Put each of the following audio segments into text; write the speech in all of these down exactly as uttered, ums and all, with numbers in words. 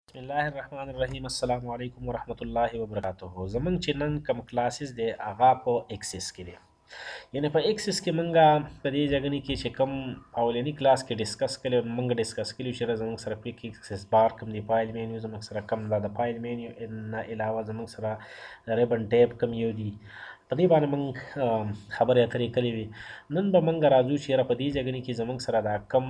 بسم الله الرحمن الرحیم. السلام علیکم ورحمت الله وبرکاته. زمونږ چې نن کوم کلاسز دی هغه په ایکسس کې دی، یعنی په ایکسس کې مونږه په دې ځای کې چې کوم اولنی کلاس کې ډسکس کړي مونږ ډسکس کړي چې زمونږ سره کویک ایکسس بار کوم دی، فایل مینیو زمونږ سره کم دا د فایل مینیو نه علاوه زمونږ سره ریبن ټیب کم یو دی. په دې باندې مونږ خبرې اترې کړې وي. نن به مونږ راځو چې په دې ځای کې زمونږ سره دا کم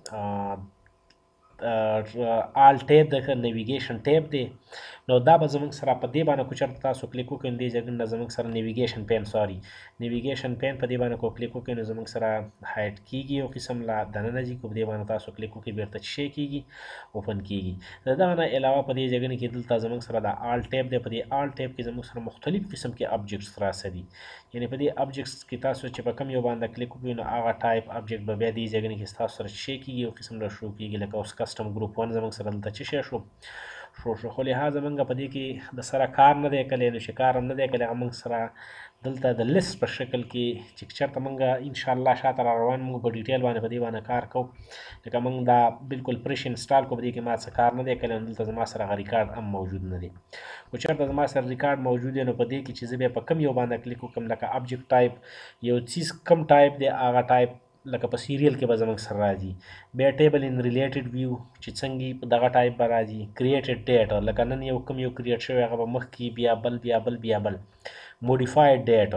آل ټیب د نیویګیشن ټیب دی، نو دا به زمونږ سره په دې باندې کو چېرته تاسو کلیک وکړئ نو دې ځای نه زمونږ سره نیویګیشن پین سوري نیویګیشن پین په دې باندې کو کلیک وکړئ نو زمونږ سره هایټ کیږي یو قسم لا دننه ځي، کو په دې باندې تاسو کلیک وکړئ بیرته چې شی کیږي اوپن کیږي. د دغه نه علاوه په دې ځای کې دلته زمونږ سره د آل ټیب دی. په دې آل ټیب کې زمونږ سره مختلف قسم کې ابجیکټس راسه دي، یعنی په دې ابجیکټس کې تاسو چې په کوم یو باندې کلیک وکړئ نو هغه ټایپ ابجیکټ به بیا دې ځای کې تاسو سره شی کیږي یو قسم له شو کیږي، لکه اوس کسټم ګروپ ون زمونږ سره دلته چې شی شو شو شو خو لهذا موږ په دې کې د سره کار نه دی کړی، نو چې کار هم نه دی کړی هغه موږ سره دلته د لیست په شکل کې چې چېرته موږ انشاءالله شاته را روان موږ په ډیټیل باندې په دې باندې کار کوو، لکه موږ دا بالکل فرش انسټال کوو. په دې کې ما څه کار نه دی کړی، دلته زما سره هغه ریکارډ هم موجود نه دی. خو چېرته زما سره ریکارډ موجود دی نو په دې کې چې زه بیا په کوم یو باندې کلیک وکړم لکه ابجیکټ ټایپ یو څیز کم ټایپ دی هغه ټایپ لکه په سیریل کې به زموږ سره راځي. بیا ټیبل ان ریلیټډ ویو چې څنګه په دغه ټایپ به راځي. کریټډ ډیټ لکه نن یو کوم یو کریټ شوی هغه به مخکې بیا بل بیا بل بیا بل. موډیفاید ډیټ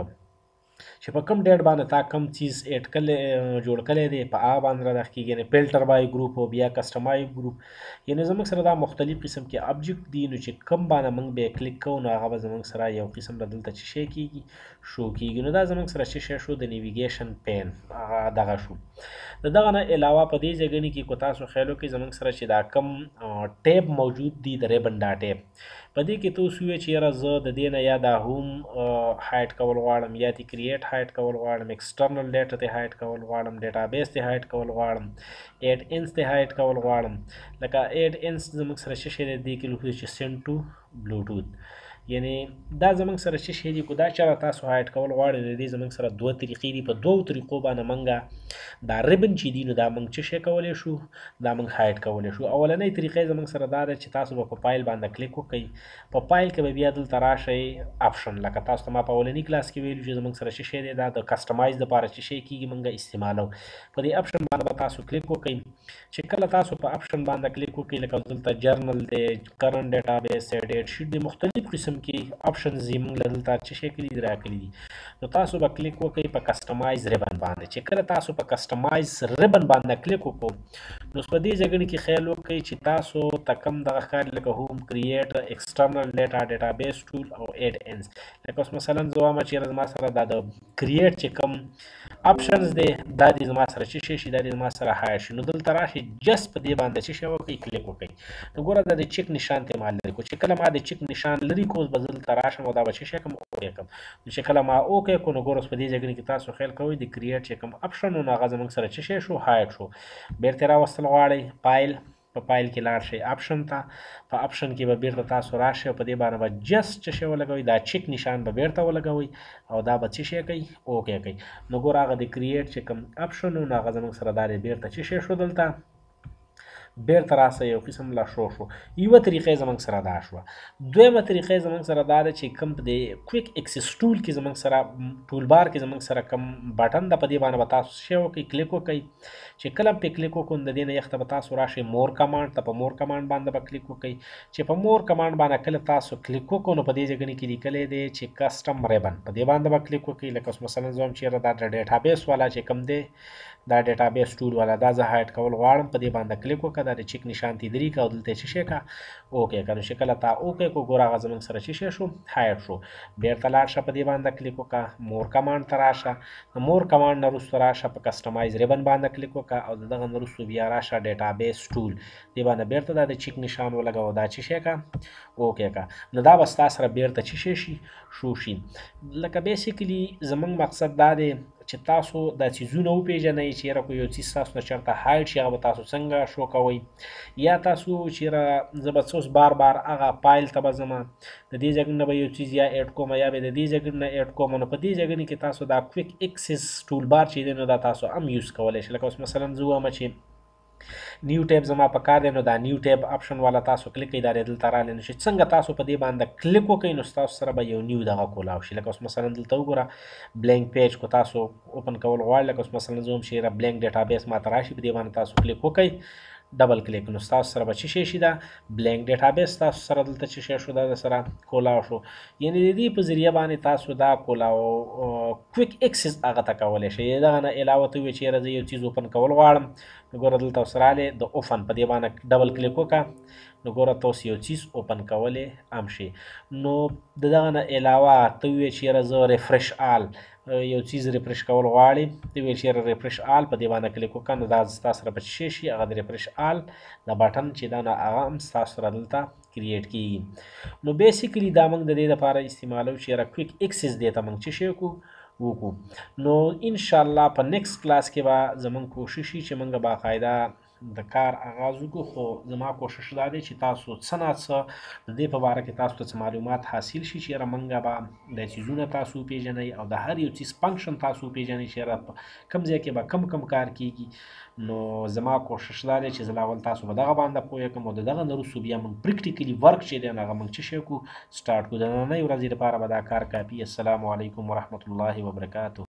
چې په کوم ډیټ باندې تا کوم چیز اډ کړی جوړ کړی دی په هغه باندې رادغه کېږي، یعنې فلټر بای ګروپ او بیا کسټمایز ګروپ، یعنې زموږ سره دا مختلف قسم کې ابجیکټ دي. نو چې کوم باندې موږ بیا کلیک کوو نو هغه به زموږ سره یو قسم به دلته چې شی کېږي شو کېږي. نو دا زموږ سره چې شی شو د نیویګیشن پین هغه دغه شو. د دغه نه علاوه په دې ځای کې کو تاسو خیال وکړئ زموږ سره چې دا کم ټیب موجود دي د ریبن دا ټیب، په دې کې تاسو ووایئ چې یاره زه د دې نه یا دا هوم هایټ کول غواړم یا دې کریټ هایټ کول غواړم، ایکسټرنل ډیټا ته هایټ کول غواړم، ډیټابیس ته هایټ کول غواړم، ایډ انس ته هایټ کول غواړم. لکه ایډ انس زموږ سره څه شی دی دې کې لیکو چې سینډ ټو بلوټوث، یعنی دا زموږ سره څه شی دي کو دا چېرته تاسو هایټ کول غواړئ نو دې زموږ سره دوه طریقې دي. په دوو طریقو باندې موږ دا ریبن چې دي نو دا موږ څه شی کولی شو دا موږ هایټ کولی شو. اولنۍ طریقه زموږ سره دا ده چې تاسو به په فایل باندې کلیک وکړئ، په فایل کې به بیا دلته راشئ اپشن، لکه تاسو ته ما په اولني کلاس کې ویلو چې زموږ سره څه شی دی دا د کسټمایز دپاره څه شی کېږي موږ استعمالو. په دې اپشن باندې به تاسو کلیک وکړئ. چې کله تاسو په اپشن باندې کلیک وکړئ لکه دلته جرنل دی، کرنټ ډیټابیس دی، ډیټ شیټ دی، مختلف قسم کې اپشنز یې موږ له دلته څه شی کړي دي راکړي دي. نو تاسو به کلیک وکړئ په کسټمایز ریبن باندې. چې کله تاسو په کسټمایز ریبن باندې کلیک وکړو نو په دې ځای کې خیال وکړئ چې تاسو ته کوم دغه ښکاري لکه هوم، کریټ، ایکسټرنل ډیټا، ډیټابیس ټول او ایډ انس. لکه اوس مثلا زه وایم چې زما سره دا د کریټ چې کوم اپشنز دی دا دې زما سره څه شی شي دا دې زما سره هایډ شي. نو دلته راشئ جست په دې باندې څه شی وکړئ کلیک وکړئ. نو ګوره دا د چیک نشان ته ما لرې کړو، چې کله ما د چیک نشان لرې کړو اوس به زه دلته راشم او دا به څه شی کوم اوکې کړم. نو چې کله ما اوکې کړو نو ګوره اوس په دې ځای کې تاسو خیال کوئ د کریټ چې کوم اپشن و نو هغه زموږ سره څه شی شو هایډ شو. بیرته راوستل غواړئ فایل، په فایل کې لاړ شئ اپشن ته، په اپشن کې به بیرته تاسو راشئ په دې باندې به جست څه شی ولګوئ دا چیک نشان به بیرته ولګوئ او دا به څه شی کوي اوکې کوي. نو ګوره هغه د کریټ چې کوم اپشن و نو هغه زموږ سره دا دی بیرته څه شی شو دلته بیرته راسه یو قسم لا شو شو. یوه طریقه زموږ سره دا شوه. دویمه طریقه زموږ سره دا ده چې کوم د کویک اکسس ټول کې زموږ سره ټول بار کې زموږ سره کوم بټن ده په دې باندې به تاسو شی وکړئ کلیک وکړئ. چې کله پې کلیک وکړو د دې نه یخته به تاسو راشئ مور کمانډ ته، په مور کمانډ باندې به کلیک وکړئ. چې په مور کمانډ باندې کله تاسو کلیک وکړو نو په دې ځای کې لیکلی دی چې کسټم ریبن، په دې باندې به کلیک وکړئ. لکه اوس مثلا زه وایم چې دا د ډیټابیس والا چې کوم دی دا ډیټابیس ټول والا دا زه هایډ کول غواړم، په دې باندې کلیک وکړه دا د چیک نشان ته درې کړه او دلته څه شی کړه اوکې کړه. نو چې کله تا اوکې کړو ګوره هغه زموږ سره څه شی شو هایډ شو. بیرته لاړ شه په دې باندې کلیک وکړه، مور کمانډ ته راشه، د مور کمانډ نه وروسته راشه په کسټمایز ریبن باندې کلیک وکړه او د دغه نه وروسته بیا راشه ډیټابیس ټول دې باندې بیرته دا د چیک نشان ولګوه دا څه شی کړه اوکې کړه. نو دا به ستا سره بیرته څه شی شي شو شي. لکه بیسیکلي زموږ مقصد دا دی چې تاسو دا څیزونه وپېژنئ چې یاره کو یو څیز تاسو نه چېرته هایډ شي هغه به تاسو څنګه شو کوئ، یا تاسو چې یاره زه به څه بار بار هغه فایل ته به ځمه د دې ځای نه به یو څیز یا ایډ کوم یا به د دې ځای نه ایډ کوم. نو په دې ځای کې تاسو دا کویک اکسس ټول بار چې دی نو دا تاسو هم یوز کولی شئ. لکه اوس مثلا زه وایم چې نیو ټیب زما په کار دی نو دا نیو ټیب اپشن والا تاسو کلیک کړئ دا دلته رالی نو چې څنګه تاسو په دې باندې کلیک وکړئ نو ستاسو سره به یو نیو دغه کولاو شي لکه اوس مثلا دلته وګوره بلینک پیج کو تاسو اوپن کول غواړئ لکه اوس مثلا زه هم چې بلینک ډیټابیس ماته راشي په دې باندې تاسو کلیک وکړئ ډبل کلیک نو تاسو سره به څه شی شي دا بلینک ډیټابیس تاسو سره دلته څه شی شو دا د سره کولاو شو یعنی د دې په ذریعه باندې تاسو دا کولاو کویک اکسس هغه ته کولی شئ دغه نه علاوه ته ووایئ چې یاره زه یو څیز اوپن کول غواړم نو ګوره دلته اوس رالی د اوپن په دې باندې ډبل کلیک وکړه نو ګوره ته اوس یو څیز اوپن کولی هم شي نو د دغه نه علاوه ته ووایې چې یاره زه ریفرش آل یو څیز ریفرش کول غواړې ته ویل چې یاره ریفرش آل په دې باندې کلیک وکړه نو دا ستا سره به څه شي هغه د ریفرش آل د بټن چې دا نه هغه هم ستاسو سره دلته کریټ کېږي نو بیسیکلي دا موږ د دې لپاره استعمالوو چې یاره کویک اکسس دې ته موږ څه شی وکړو وکړو نو انشاءالله په نیکسټ کلاس کې به زموږ کوشش وي چې موږ باقاعده د کار آغاز وکړو خو زما کوشش دا دی چې تاسو څه نه څه د دې په باره کې تاسو ته څه معلومات حاصل شي چې یاره موږ به دا څیزونه تاسو وپېژنئ او د هر یو څیز فنکشن تاسو وپېژنئ چې یاره په کوم ځای کې به کم کم کار کېږي نو زما کوشش دا دی چې زه اول تاسو په دغه باندې پوه کړم او د دغه نه وروستو بیا موږ پریکټیکلي ورک چې دی نو هغه موږ څه شی کړو سټارټ کړو د نننۍ ورځې لپاره به دا کار کافي السلام علیکم ورحمة الله وبرکاته